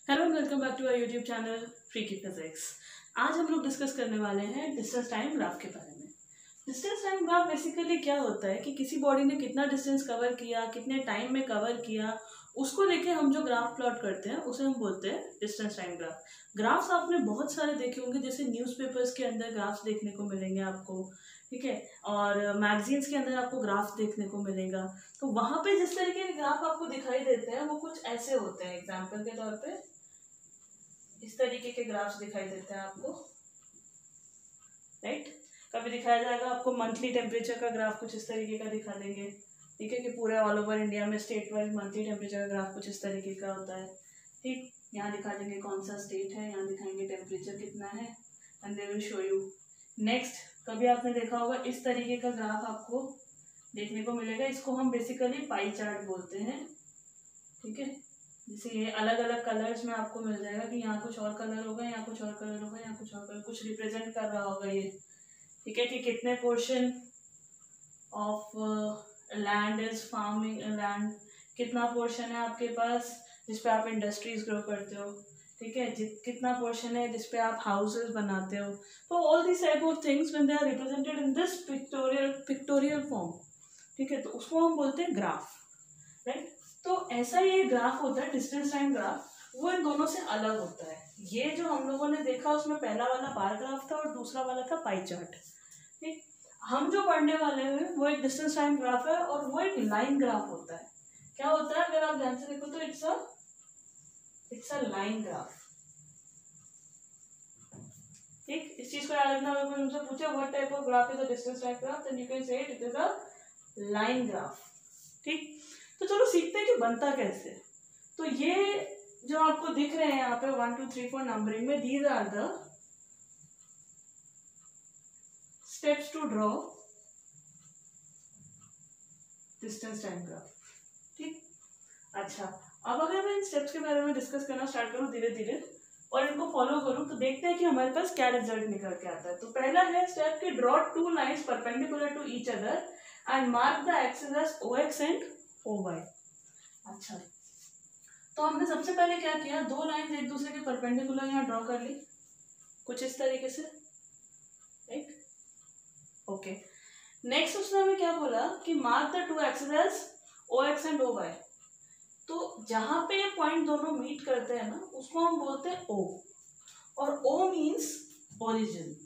Hello and welcome back to our YouTube channel freaky physics. आज हम लोग discuss करने वाले हैं डिस्टेंस टाइम ग्राफ के बारे में। डिस्टेंस टाइम ग्राफ बेसिकली क्या होता है कि किसी बॉडी ने कितना डिस्टेंस कवर किया, कितने टाइम में कवर किया, उसको लेके हम जो ग्राफ प्लॉट करते हैं उसे हम बोलते हैं डिस्टेंस टाइम ग्राफ। ग्राफ्स आपने बहुत सारे देखे होंगे, जैसे न्यूज़पेपर्स के अंदर ग्राफ्स देखने को मिलेंगे आपको, ठीक है, और मैगजीन्स के अंदर आपको ग्राफ देखने को मिलेगा। तो वहां पे जिस तरीके के ग्राफ आपको दिखाई देते हैं वो कुछ ऐसे होते हैं। एग्जाम्पल के तौर पे इस तरीके के ग्राफ्स दिखाई देते हैं आपको, राइट। कभी दिखाया जाएगा आपको मंथली टेम्परेचर का ग्राफ, कुछ इस तरीके का दिखा देंगे, ठीक है, कि पूरे ऑल ओवर इंडिया में स्टेट वाइज मंथली टेम्परेचर का ग्राफ कुछ इस तरीके का होता है, ठीक। यहाँ दिखा देंगे कौन सा स्टेट है, यहाँ दिखाएंगे टेम्परेचर कितना है, and they will show you. Next, कभी आपने देखा होगा इस तरीके का ग्राफ आपको देखने को मिलेगा, इसको हम बेसिकली पाई चार्ट बोलते हैं, ठीक है। जैसे ये अलग अलग कलर्स में आपको मिल जाएगा कि यहाँ कुछ और कलर होगा, यहाँ कुछ और कलर होगा, यहाँ कुछ और कलर, कुछ रिप्रेजेंट कर रहा होगा ये, ठीक है, कि कितने portion of land is farming land, कितना पोर्शन है आपके पास जिसपे आप इंडस्ट्रीज ग्रो करते हो, ठीक है, कितना पोर्शन है जिसपे आप हाउसेस बनाते हो। तो all this type of things when they are represented in this pictorial form, ठीक है, तो उसको हम बोलते हैं ग्राफ, राइट। तो ऐसा ये ग्राफ होता है डिस्टेंस टाइम ग्राफ, वो इन दोनों से अलग होता है। ये जो हम लोगों ने देखा उसमें पहला वाला बार ग्राफ था और दूसरा वाला था पाई चार्ट, ठीक। हम जो पढ़ने वाले हैं वो एक डिस्टेंस टाइम ग्राफ है और वो एक लाइन ग्राफ होता है। क्या होता है, अगर आप ध्यान से देखो तो इट्स अ लाइन ग्राफ, ठीक। इस चीज को याद रखना, अगर कोई तुमसे पूछे what type of graph is a distance time graph, then you can say it is a line graph, ठीक। तो चलो सीखते हैं कि बनता कैसे। तो ये जो आपको दिख रहे हैं यहाँ पे 1 2 3 4 नंबरिंग में, these are the steps to draw distance time graph, ठीक। अच्छा, अब अगर मैं इन स्टेप्स के बारे में डिस्कस करना स्टार्ट करूँ धीरे धीरे और इनको फॉलो करूँ तो देखते हैं कि हमारे पास क्या रिजल्ट निकल के आता है। तो पहला है स्टेप कि draw two lines perpendicular to each other and mark the axis as OX and OY। अच्छा, तो हमने सबसे पहले क्या किया, दो लाइंस एक दूसरे के परपेंडिकुलर यहाँ ड्रॉ कर ली कुछ इस तरीके से, राइट, ओके। नेक्स्ट उसने हमें क्या बोला कि mark the two axis as OX and OY। तो जहां पे ये पॉइंट दोनों मीट करते हैं ना उसको हम बोलते हैं O, और O मीन्स ओरिजिन।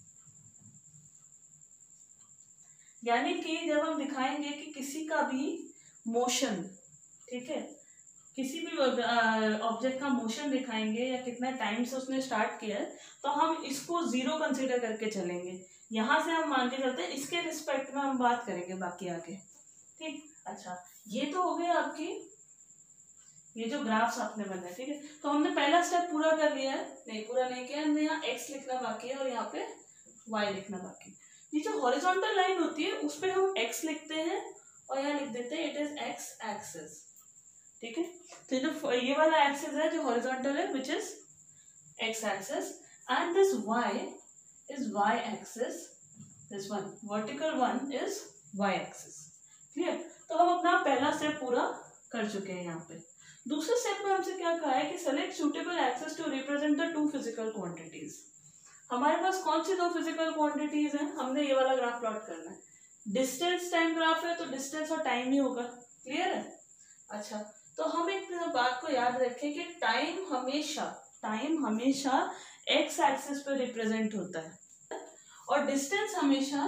यानी कि जब हम दिखाएंगे कि किसी का भी मोशन, ठीक है, किसी भी ऑब्जेक्ट का मोशन दिखाएंगे या कितना टाइम से उसने स्टार्ट किया है, तो हम इसको 0 कंसीडर करके चलेंगे। यहां से हम मान के चलते हैं, इसके रिस्पेक्ट में हम बात करेंगे बाकी आगे, ठीक। अच्छा, ये तो हो गया आपकी ये जो ग्राफ्स आपने बनाए, ठीक है। तो हमने पहला स्टेप पूरा कर लिया है, नहीं पूरा नहीं किया, हमने यहाँ x लिखना बाकी है और यहाँ पे y लिखना बाकी है। ये जो हॉरिजॉन्टल लाइन होती है उस पे हम x लिखते हैं और यहाँ लिख देते हैं इट इज x एक्सिस, ठीक है। तो जो ये वाला एक्सिस है जो हॉरिजॉन्टल है which is x axis, and this y is y axis, this one vertical one is y axis, clear. तो हम अपना पहला स्टेप पूरा कर चुके हैं यहाँ पे। दूसरे स्टेप में हमसे क्या कहा है कि select suitable axes to represent the two physical quantities. हमारे पास कौन सी दो फिजिकल क्वांटिटीज हैं, हमने ये वाला ग्राफ प्लॉट करना है। डिस्टेंस टाइम ग्राफ है तो डिस्टेंस और टाइम ही होगा, क्लियर है। अच्छा, तो हम एक बात को याद रखें कि टाइम हमेशा एक्स एक्सिस पे रिप्रेजेंट होता है और डिस्टेंस हमेशा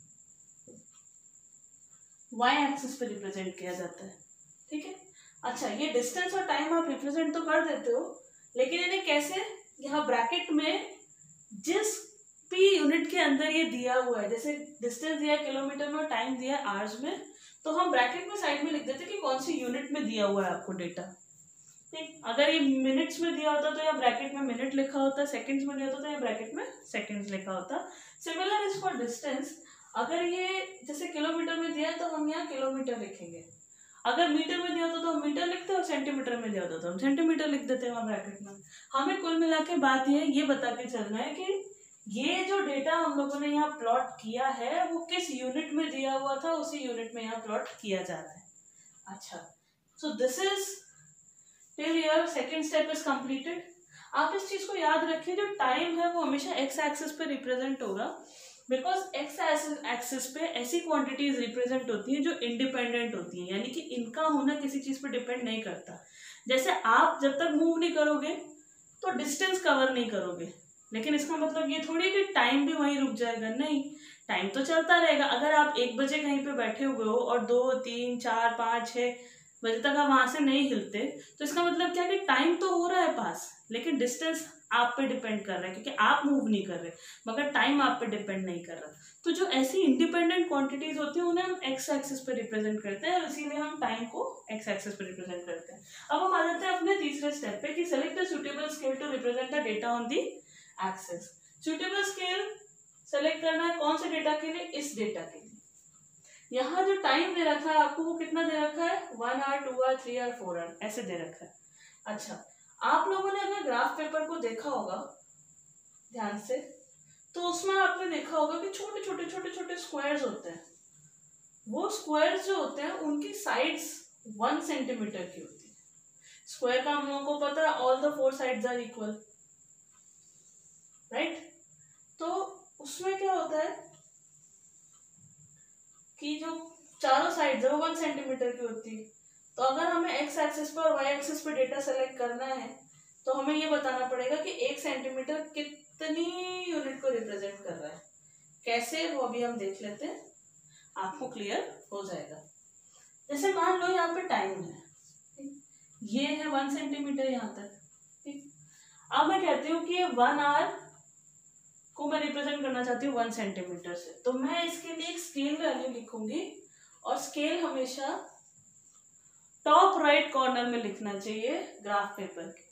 वाई एक्सिस पे रिप्रेजेंट किया जाता है, ठीक है। अच्छा, ये डिस्टेंस और टाइम आप रिप्रेजेंट तो कर देते हो, लेकिन इन्हें कैसे, यहाँ ब्रैकेट में जिस भी यूनिट के अंदर ये दिया हुआ है, जैसे डिस्टेंस दिया है किलोमीटर में और टाइम दिया है आवर्स में, तो हम ब्रैकेट में साइड में लिख देते कि कौन सी यूनिट में दिया हुआ है आपको डेटा, ठीक। अगर ये मिनट्स में दिया होता तो यहाँ ब्रैकेट में मिनट लिखा होता, सेकंड्स में दिया होता तो यहाँ ब्रैकेट में सेकंड्स लिखा होता। सिमिलर इज फॉर डिस्टेंस, अगर ये जैसे किलोमीटर में दिया है तो हम यहाँ किलोमीटर लिखेंगे, अगर मीटर में दिया होता तो हम मीटर लिखते और सेंटीमीटर में दिया होता तो हम सेंटीमीटर लिख देते हैं वहां ब्रैकेट में। हमें कुल मिला के बात ये बता के चलना है कि ये जो डेटा हम लोगों ने यहाँ प्लॉट किया है वो किस यूनिट में दिया हुआ था, उसी यूनिट में यहाँ प्लॉट किया जा रहा है। अच्छा, सो दिस इज फिर your second step is completed. आप इस चीज को याद रखिए, जो टाइम है वो हमेशा एक्स एक्सिस पे रिप्रेजेंट होगा, बिकॉज एक्स एक्सिस पे ऐसी क्वांटिटीज रिप्रेजेंट होती हैं जो इंडिपेंडेंट होती हैं, यानी कि इनका होना किसी चीज पे डिपेंड नहीं करता। जैसे आप जब तक मूव नहीं करोगे तो डिस्टेंस कवर नहीं करोगे, लेकिन इसका मतलब ये थोड़ी कि टाइम भी वहीं रुक जाएगा, नहीं, टाइम तो चलता रहेगा। अगर आप 1 बजे कहीं पे बैठे हुए हो और 2, 3, 4, 5, 6 बजे तक आप वहां से नहीं हिलते, तो इसका मतलब क्या कि टाइम तो हो रहा है पास, लेकिन डिस्टेंस आप पे डिपेंड कर रहा है, क्योंकि आप मूव नहीं कर रहे, मगर टाइम आप पे डिपेंड नहीं कर रहा। तो जो ऐसी इंडिपेंडेंट क्वांटिटीज होती है उन्हें हम एक्स एक्सिस पे रिप्रेजेंट करते हैं, और इसीलिए हम टाइम को एक्स एक्सिस पे रिप्रेजेंट करते हैं। अब हम आ जाते हैं अपने तीसरे स्टेप पे कि select the suitable scale to represent the data on the axis. Suitable scale select करना है कौन से डेटा के लिए? इस डेटा के लिए। यहाँ जो टाइम दे रखा है आपको वो कितना दे रखा है? 1 आवर, 2 आवर, 3 आवर, 4 आवर ऐसे दे रखा है। अच्छा, आप लोगों ने अगर ग्राफ पेपर को देखा होगा ध्यान से, तो उसमें आपने देखा होगा कि छोटे छोटे स्क्वायर्स होते हैं। वो स्क्वायर्स जो होते हैं उनकी साइड्स 1 सेंटीमीटर की होती है। स्क्वायर का हम लोगों को पता है all the 4 sides are equal, right? तो उसमें क्या होता है कि जो चारों साइड्स है वो 1 सेंटीमीटर की होती है। तो अगर हमें एक्स एक्सिस पर और वाई एक्सिस पर डेटा सेलेक्ट करना है तो हमें ये बताना पड़ेगा कि 1 सेंटीमीटर कितनी यूनिट को रिप्रेजेंट कर रहा है। कैसे, वो अभी हम देख लेते हैं, आपको क्लियर हो जाएगा। जैसे मान लो यहाँ पे टाइम है, ये है 1 सेंटीमीटर यहाँ तक, ठीक। अब मैं कहती हूँ कि ये 1 आवर को मैं रिप्रेजेंट करना चाहती हूँ 1 सेंटीमीटर से, तो मैं इसके लिए एक स्केल वैल्यू लिखूंगी, और स्केल हमेशा टॉप राइट कॉर्नर में लिखना चाहिए ग्राफ पेपर के।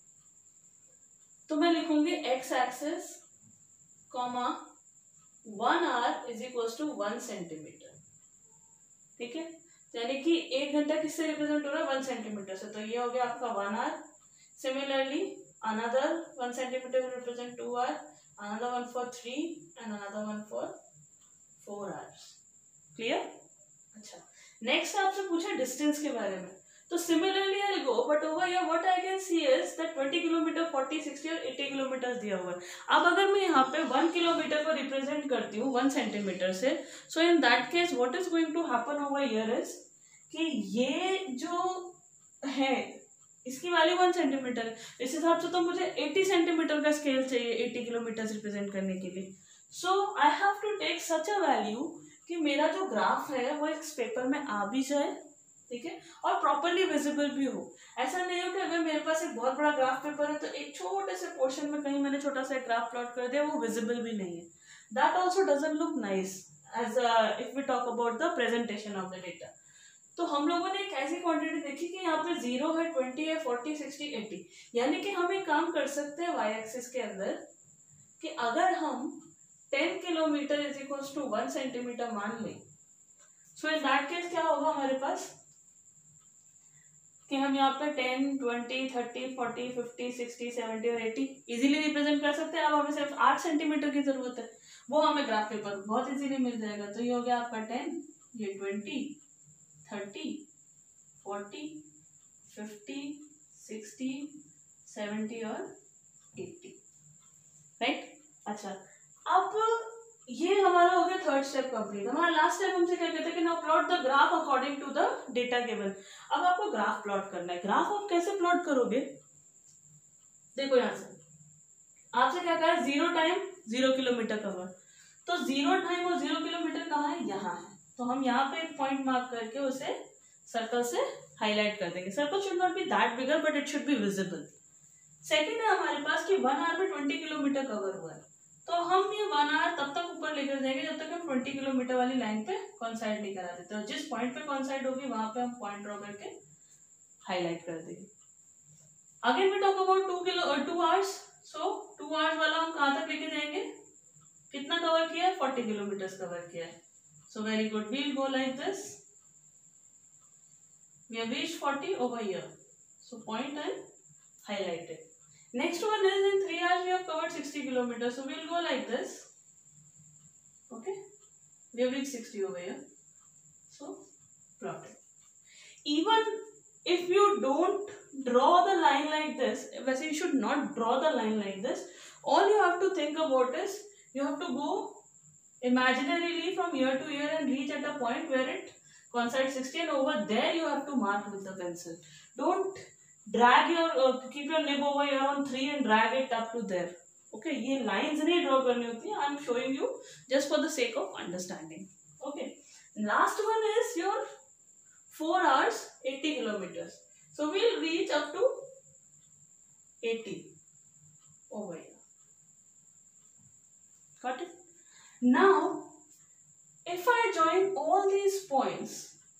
तो मैं लिखूंगी x axis comma 1 hour is equal to 1 centimetre, ठीक है। यानी कि 1 घंटा किससे रिप्रेजेंट हो रहा है? 1 सेंटीमीटर से, तो ये हो गया आपका 1 hour. Similarly another 1 centimetre will represent 2 hour, another one for 3 and another one for 4 hours. Clear? अच्छा, नेक्स्ट आपसे पूछा डिस्टेंस के बारे में, तो similarly I go, but over here what I can see is that 20 kilometre, 40, 60 और 80 kilometre दिया हुआ है। अब अगर मैं यहाँ पे 1 किलोमीटर को रिप्रेजेंट करती हूँ 1 सेंटीमीटर से, so in that case what is going to happen over here is कि ये जो है इसकी वैल्यू 1 सेंटीमीटर है, इस हिसाब से तो मुझे 80 सेंटीमीटर का स्केल चाहिए 80 किलोमीटर रिप्रेजेंट करने के लिए। So I have to take such a value कि मेरा जो ग्राफ है वो इस पेपर में आ भी जाए, ठीक है, और प्रॉपरली विजिबल भी हो। ऐसा नहीं हो कि अगर मेरे पास एक बहुत बड़ा ग्राफ पेपर है तो एक छोटे से पोर्शन में कहीं मैंने छोटा सा ग्राफ प्लॉट कर दिया, वो विजिबल भी नहीं है। That also doesn't look nice as if we talk about the presentation of the data. तो हम लोगों ने एक ऐसी क्वांटिटी देखी कि यहाँ पे 0 है, 20 है, 40, 60, 80, यानी कि हम एक काम कर सकते हैं वाई एक्सिस के अंदर कि अगर हम 10 kilometre is equal to 1 centimetre मान लें, सो इन दैट केस क्या होगा हमारे पास कि हम यहाँ पे 10, 20, 30, 40, 50, 60, 70 और 80 इजीली रिप्रेजेंट कर सकते हैं। अब हमें सिर्फ 8 सेंटीमीटर की जरूरत है, वो हमें ग्राफ पेपर बहुत इजीली मिल जाएगा। तो ये हो गया आपका 10, ये 20, 30, 40, 50, 60, 70 और 80, राइट। अच्छा, अब ये हमारा हो गया थर्ड स्टेप कंप्लीट। हमारा लास्ट स्टेप हमसे क्या कहते हैं कि now plot the graph according to the data given. अब आपको ग्राफ प्लॉट करना है। ग्राफ आप कैसे प्लॉट करोगे? देखो यहाँ से आपसे क्या कहा, 0 टाइम 0 किलोमीटर कवर। तो 0 टाइम और 0 किलोमीटर कहाँ है? यहाँ है। तो हम यहाँ पे एक पॉइंट मार्क करके उसे सर्कल से हाईलाइट कर देंगे। Circle should not be that bigger but it should be visible. Second है हमारे पास कि 1 आवर में 20 किलोमीटर कवर हुआ है, तो हम ये 1 आवर तब तक ऊपर लेकर जाएंगे जब तक हम 20 किलोमीटर वाली लाइन पे कॉन्साइड नहीं करा देते। और जिस पॉइंट पे कॉन्साइड होगी वहां पे हम पॉइंट ड्रॉ करके हाईलाइट कर देंगे। Again we talk about 2 hours. So 2 hours वाला हम कहाँ तक लेके जाएंगे? कितना कवर किया है? 40 किलोमीटर कवर किया है। So very good. We'll go like this. We have reached 40 over here. So point and highlight it. Next one is in 3 hours we have covered 60 kilometers. So we'll go like this. Okay. We have reached 60 over here. So plot it. Even if you don't draw the line like this, वैसे you should not draw the line like this. All you have to think about is you have to go imaginarily from ear to ear and reach at a point where it coincides 60, and over there you have to mark with the pencil. Don't drag your keep your nib over here on 3 and drag it up to there. Okay, ये lines नहीं draw करनी होती है. I am showing you just for the sake of understanding. Okay, last one is your 4 hours 80 kilometers. So we'll reach up to 80 over here. Got it? Now, if I join all these points,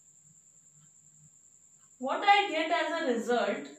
what I get as a result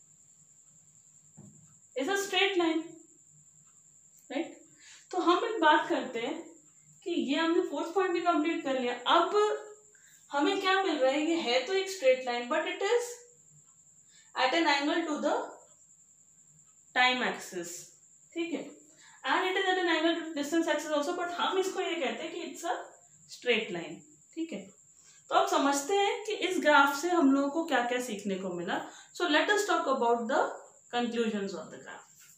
is a straight line, right? तो हम एक बात करते हैं कि ये हमने fourth point भी कंप्लीट कर लिया. अब हमें क्या मिल रहा है? ये है तो एक straight line, but it is at an angle to the time axis. ठीक है, and it is at an angle to distance axis also, but हम इसको ये कहते हैं कि इट्स अ स्ट्रेट लाइन. ठीक है, तो आप समझते हैं कि इस ग्राफ से हम लोगों को क्या क्या सीखने को मिला. So let us talk about the conclusions of the graph.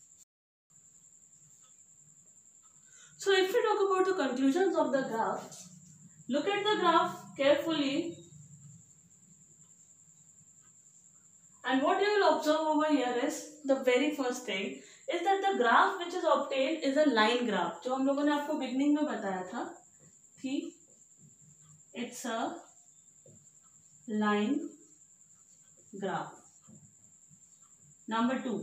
So if we talk about the conclusions of the graph, look at the graph carefully, and what you will observe over here is the very first thing is that the graph which is obtained is a line graph. जो हम लोगों ने आपको beginning में बताया था कि it's a line graph. Number 2,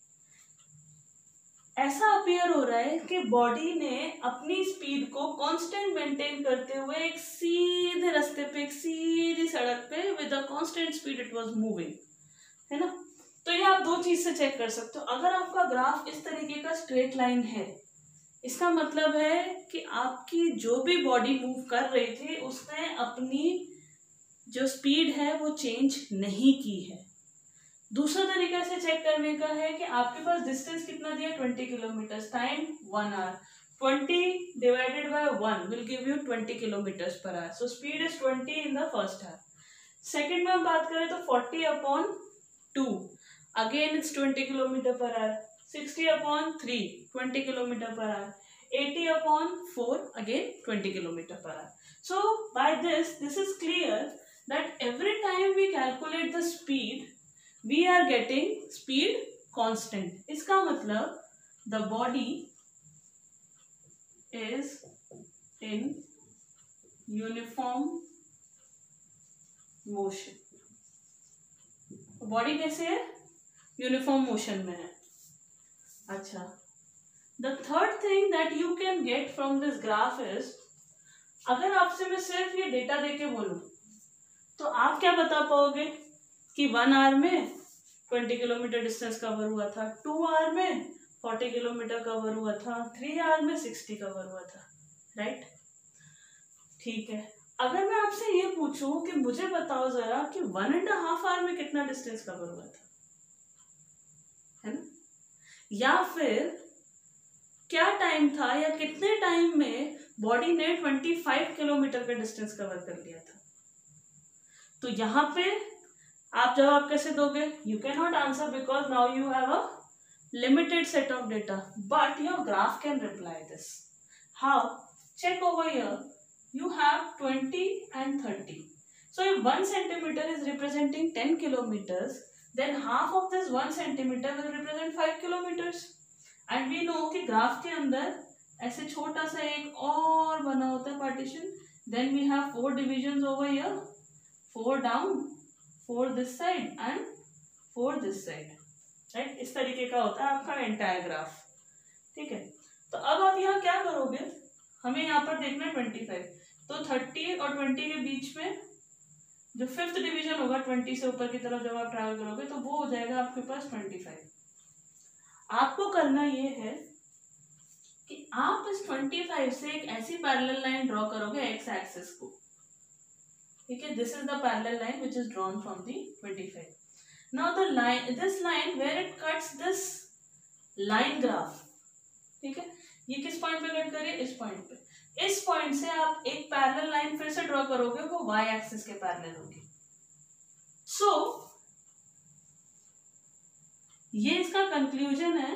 ऐसा अपीयर हो रहा है कि बॉडी ने अपनी स्पीड को कांस्टेंट मेंटेन करते हुए एक सीधे रास्ते पे, एक सीधी सड़क पे with a constant speed it was moving, है ना. तो ये आप दो चीज से चेक कर सकते हो. अगर आपका ग्राफ इस तरीके का स्ट्रेट लाइन है, इसका मतलब है कि आपकी जो भी बॉडी मूव कर रही थी उसने अपनी जो स्पीड है वो चेंज नहीं की है. दूसरा तरीका से चेक करने का है कि आपके पास डिस्टेंस कितना दिया, 20 kilometre, time 1 hour. 20 divided by 1 will give you 20 kilometres per hour. So speed is 20 in the first hour. Second में हम बात करें तो 40/2, again it's 20 kilometre per hour. 60/3, 20 kilometre per hour. 80/4, again 20 kilometre per hour. So by this is clear that every time we calculate the speed we are getting speed constant. इसका मतलब the body is in uniform motion. Body कैसे है? Uniform motion में है. अच्छा, the third thing that you can get from this graph is, अगर आपसे मैं सिर्फ ये डेटा देके बोलूं तो आप क्या बता पाओगे कि 1 आवर में 20 किलोमीटर डिस्टेंस कवर हुआ था, 2 आवर में 40 किलोमीटर कवर हुआ था, 3 आवर में 60 कवर हुआ था, राइट? ठीक है, अगर मैं आपसे ये पूछूं कि मुझे बताओ जरा कि 1.5 आवर में कितना डिस्टेंस कवर हुआ था, है ना, या फिर क्या टाइम था या कितने टाइम में बॉडी ने 25 किलोमीटर का डिस्टेंस कवर कर लिया था, तो यहाँ पे आप जवाब कैसे दोगे? You can not answer because now you have a limited set of data, but your graph can reply this. How? Check over here, you have 20 and 30. So if 1 centimeter is representing 10 kilometers, then half of this 1 centimeter will represent 5 kilometers. And we know कि graph के अंदर ऐसे छोटा सा एक और बना होता है partition. Then we have 4 divisions over here, 4 down, 4 this side and 4 this side. Right? इस तरीके का होता है आपका एंटायर ग्राफ. ठीक है, तो अब आप यहाँ क्या करोगे? हमें यहाँ पर देखना है 25, तो 30 और 20 के बीच में जो 5th डिवीजन होगा 20 से ऊपर की तरफ जब आप ट्रैवल करोगे तो वो हो जाएगा आपके पास 25. आपको करना ये है कि आप इस 25 से एक ऐसी पैरेलल लाइन ड्रॉ करोगे एक्स एक्सिस को. ठीक है, this is the parallel line which is drawn from the 25. Now the line, this line where it cuts this line graph. ठीक है, ये किस पॉइंट पे कट करिए? इस पॉइंट पे. इस पॉइंट से आप एक पैरेलल लाइन फिर से ड्रॉ करोगे, वो वाई एक्सिस के पैरेलल होगी. सो ये इसका कंक्लूजन है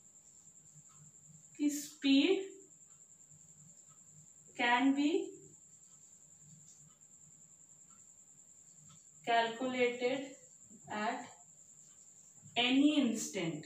कि speed can be calculated at any instant.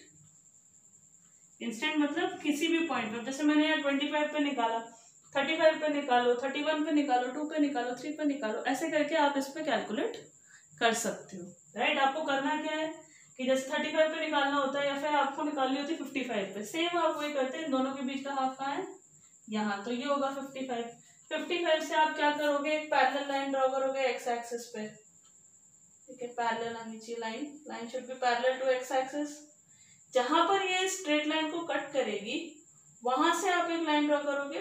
Instant मतलब किसी भी पॉइंट पर, जैसे मैंने यहाँ 25 पे निकाला, 35 पे निकालो, 31 पे निकालो, 2 पे निकालो, 3 पे निकालो, ऐसे करके आप इस पे कैलकुलेट कर सकते हो, राइट। आपको करना क्या है कि जैसे 35 पे निकालना होता है या फिर आपको निकालनी होती है 55 पे, सेम आप वही करते हैं। इन दोनों के बीच का हाफ कहाँ है, यहाँ, तो ये होगा 55। 55 से आप क्या करोगे, एक पैरेलल लाइन ड्रॉ करोगे एक्स एक्सिस पे, ठीक है। पैरेलल आनी चाहिए line, line should be parallel to x axis. जहां पर ये स्ट्रेट लाइन को कट करेगी वहां से आप एक लाइन ड्रॉ करोगे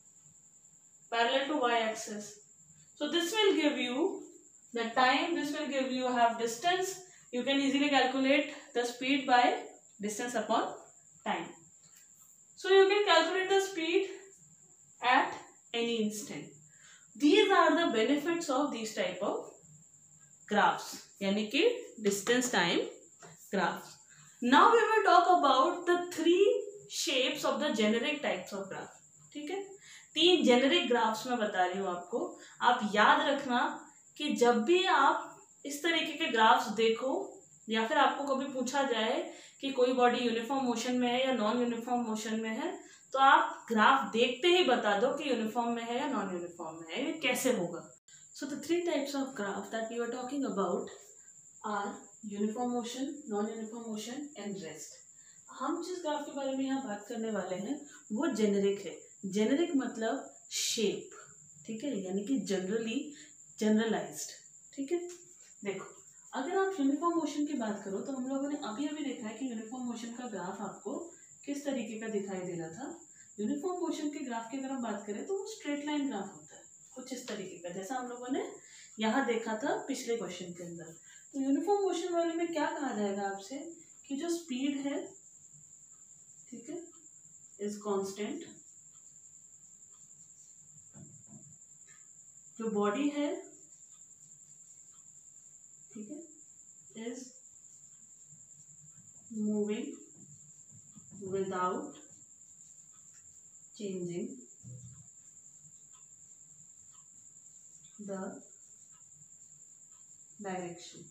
parallel to y axis. So this will give you the time, this will give you have distance. You can easily calculate the speed by distance upon time. So you can calculate the speed at any instant. These are the benefits of these type of graphs, यानी कि distance time graphs. Now we will talk about the 3 shapes of the generic types of graph. ठीक है, 3 generic graphs मैं बता रही हूँ आपको। आप याद रखना कि जब भी आप इस तरीके के ग्राफ्स देखो या फिर आपको कभी पूछा जाए कि कोई बॉडी यूनिफॉर्म मोशन में है या नॉन यूनिफॉर्म मोशन में है, तो आप ग्राफ देखते ही बता दो कि यूनिफॉर्म में है या नॉन यूनिफॉर्म में है, ये कैसे होगा। So the 3 types of graph that we are talking about are uniform motion, non uniform motion and rest. हम जिस ग्राफ के बारे में यहाँ बात करने वाले हैं वो जेनेरिक है। जेनेरिक मतलब शेप, ठीक है, यानी कि जनरली जनरलाइज्ड, ठीक है। देखो, अगर आप यूनिफॉर्म मोशन की बात करो तो हम लोगों ने अभी अभी देखा है कि यूनिफॉर्म मोशन का ग्राफ आपको किस तरीके का दिखाई दे रहा था। यूनिफॉर्म मोशन के ग्राफ की अगर हम बात करें तो वो स्ट्रेट लाइन ग्राफ होता है, कुछ इस तरीके का, जैसा हम लोगों ने यहाँ देखा था पिछले क्वेश्चन के अंदर। तो यूनिफॉर्म मोशन वाले में क्या कहा जाएगा आपसे कि जो स्पीड है, ठीक है, इज कांस्टेंट, जो बॉडी है, ठीक है, is moving without changing the direction।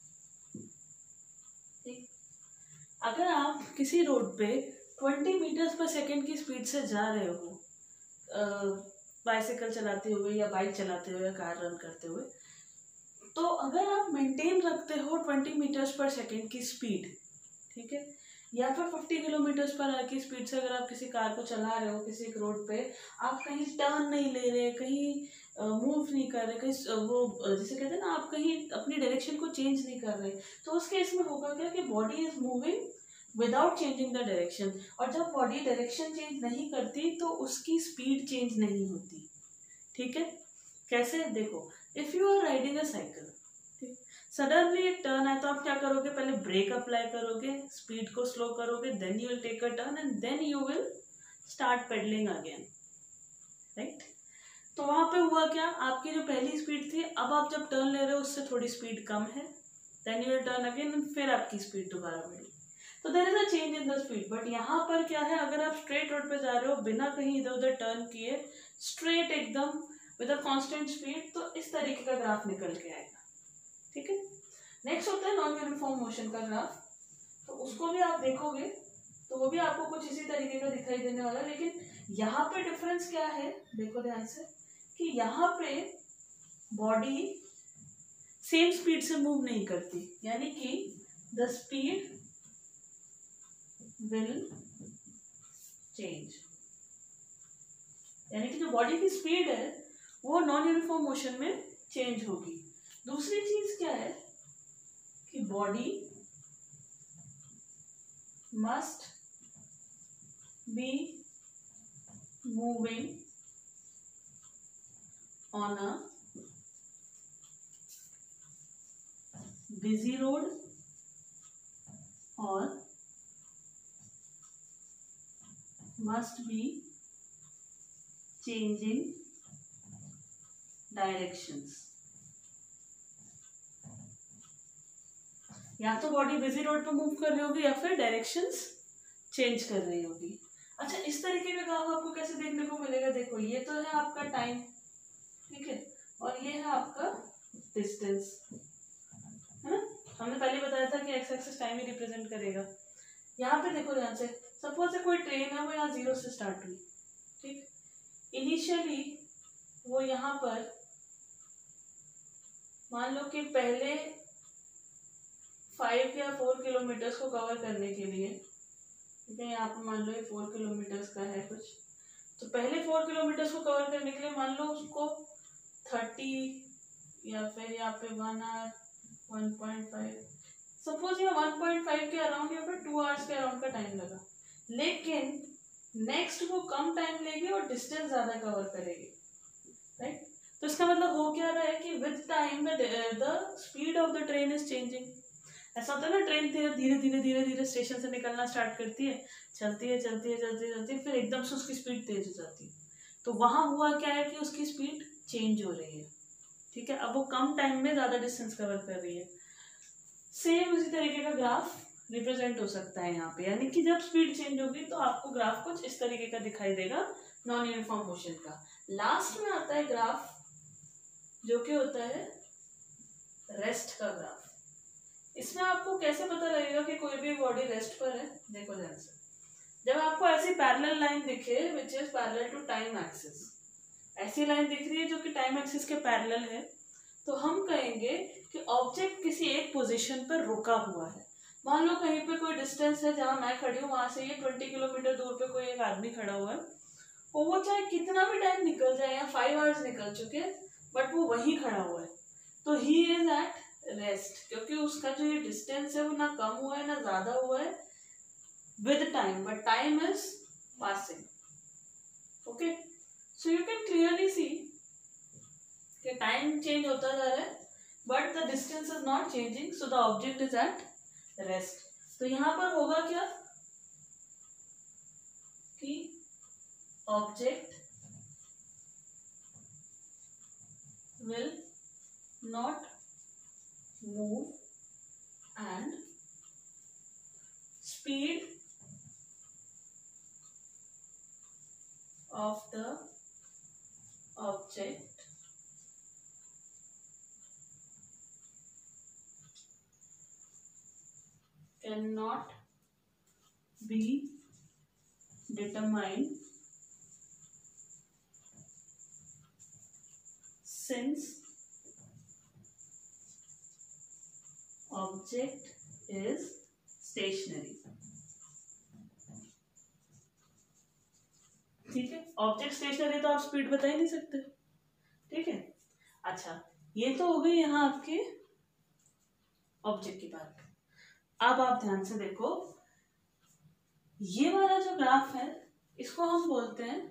ठीक, अगर आप किसी रोड पे 20 मीटर्स पर सेकेंड की स्पीड से जा रहे हो, बाइसाइकिल चलाते हुए या बाइक चलाते हुए या कार रन करते हुए, तो अगर आप मेंटेन रखते हो 20 मीटर्स पर सेकेंड की स्पीड, ठीक है, या फिर 50 किलोमीटर्स पर आवर की स्पीड से अगर आप किसी कार को चला रहे हो किसी एक रोड पे, आप कहीं टर्न नहीं ले रहे, कहीं मूव नहीं कर रहे, कहीं वो जिसे कहते हैं ना, आप कहीं अपनी डायरेक्शन को चेंज नहीं कर रहे, तो उस केस में होगा क्या कि body is moving without changing the direction. और जब बॉडी डायरेक्शन चेंज नहीं करती तो उसकी स्पीड चेंज नहीं होती, ठीक है। कैसे, देखो, if you are riding a cycle, ठीक, सडनली एक टर्न है तो आप क्या करोगे, पहले ब्रेक अप्लाई करोगे, स्पीड को स्लो करोगे, then you will take a turn and then you will start pedalling again, right. तो वहां पे हुआ क्या, आपकी जो पहली स्पीड थी, अब आप जब टर्न ले रहे हो उससे थोड़ी स्पीड कम है, then you will turn again and फिर आपकी स्पीड दोबारा बढ़ी, तो there is a change in the speed. But यहाँ पर क्या है, अगर आप स्ट्रेट रोड पे जा रहे हो बिना कहीं इधर उधर टर्न किए, स्ट्रेट एकदम विद अ कांस्टेंट स्पीड, तो इस तरीके का ग्राफ निकल के आएगा, ठीक है। नेक्स्ट होता है नॉन यूनिफॉर्म मोशन का ग्राफ, तो उसको भी आप देखोगे तो वो भी आपको कुछ इसी तरीके का दिखाई देने वाला है। लेकिन यहाँ पे डिफरेंस क्या है, देखो ध्यान से, कि यहाँ पे बॉडी सेम स्पीड से मूव नहीं करती, यानी कि द स्पीड विल चेंज, यानी कि जो बॉडी की स्पीड है वो नॉन यूनिफॉर्म मोशन में चेंज होगी। दूसरी चीज क्या है कि body must be moving on a busy road और must be changing directions। या तो बॉडी बिजी रोड पे मूव कर रही होगी या फिर डायरेक्शंस चेंज कर रही होगी। अच्छा, इस तरीके का ग्राफ आपको कैसे देखने को मिलेगा? देखो, ये तो है आपका टाइम, ठीक है, और ये है आपका डिस्टेंस, है ना। हमने पहले बताया था कि एक्स एक्सिस टाइम ही रिप्रेजेंट करेगा। यहाँ पे देखो ध्यान से, सपोज कोई ट्रेन है, वो यहाँ 0 से स्टार्ट हुई, ठीक। इनिशियली वो यहाँ पर मान लो कि पहले 5 या 4 किलोमीटर्स को कवर करने के लिए, ठीक है, यहाँ पे मान लो ये 4 किलोमीटर्स का है कुछ, तो पहले 4 किलोमीटर्स को कवर करने के लिए मान लो उसको 30 या फिर यहाँ पे 1 आवर 1.5, सपोज ये 1.5 के अराउंड या फिर 2 आवर्स के अराउंड का टाइम लगा, लेकिन नेक्स्ट वो कम टाइम लेगी और डिस्टेंस ज्यादा कवर करेगी, राइट। तो इसका मतलब हो क्या रहा है कि with time the speed of the train is changing. ऐसा होता है ना, ट्रेन धीरे धीरे धीरे धीरे स्टेशन से निकलना स्टार्ट करती है, चलती है चलती है चलती है चलती है, फिर एकदम से उसकी स्पीड तेज हो जाती है। तो वहां हुआ क्या है कि उसकी स्पीड चेंज हो रही है, ठीक है। अब वो कम टाइम में ज्यादा डिस्टेंस कवर कर रही है। सेम उसी तरीके का ग्राफ रिप्रेजेंट हो सकता है यहाँ पे, यानी कि जब स्पीड चेंज होगी तो आपको ग्राफ कुछ इस तरीके का दिखाई देगा नॉन यूनिफॉर्म मोशन का। लास्ट में आता है ग्राफ जो कि होता है रेस्ट का ग्राफ। इसमें आपको कैसे पता लगेगा कि कोई भी बॉडी रेस्ट पर है? देखो ध्यान से, जब आपको ऐसी पैरेलल लाइन दिखे which is parallel to time axis, ऐसी लाइन दिख रही है जो कि टाइम एक्सिस के पैरेलल है, तो हम कहेंगे कि ऑब्जेक्ट किसी एक पोजीशन पर रुका हुआ है। मान लो कहीं पे कोई डिस्टेंस है, जहां मैं खड़ी हूँ वहां से ये 20 किलोमीटर दूर पे कोई एक आदमी खड़ा हुआ है, और वो चाहे कितना भी टाइम निकल जाए, या 5 आवर्स निकल चुके हैं, बट वो वहीं खड़ा हुआ है, तो ही इज एट रेस्ट, क्योंकि उसका जो ये डिस्टेंस है वो ना कम हुआ है ना ज्यादा हुआ है with time, but time is passing. Okay, so you can clearly see कि टाइम चेंज होता जा रहा है but the distance is not changing, so the object is at rest. तो यहां पर होगा क्या कि object will not move and speed of the object cannot be determined since object is stationary। ठीक है, ऑब्जेक्ट स्टेशनरी तो आप स्पीड बता ही नहीं सकते, ठीक है। अच्छा, ये तो हो गई यहाँ आपके ऑब्जेक्ट की बात। अब आप ध्यान से देखो, ये वाला जो ग्राफ है इसको हम बोलते हैं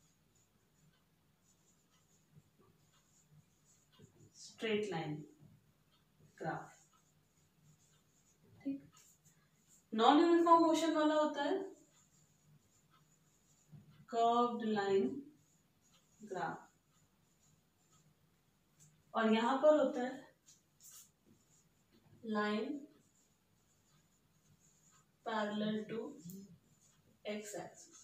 स्ट्रेट लाइन ग्राफ, ठीक। नॉन यूनिफॉर्म मोशन वाला होता है कर्व्ड लाइन ग्राफ, और यहां पर होता है line parallel to x axis.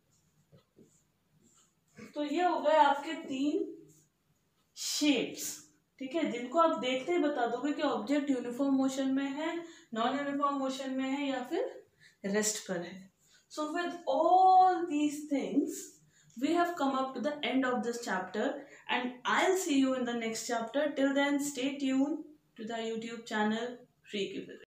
तो ये हो गए आपके 3 शेप्स, ठीक है, जिनको आप देखते ही बता दोगे कि ऑब्जेक्ट यूनिफॉर्म मोशन में है, नॉन यूनिफॉर्म मोशन में है या फिर रेस्ट पर है। So with all these things we have come up to the end of this chapter, and I'll see you in the next chapter. Till then, stay tuned to the YouTube channel Freaky Physics.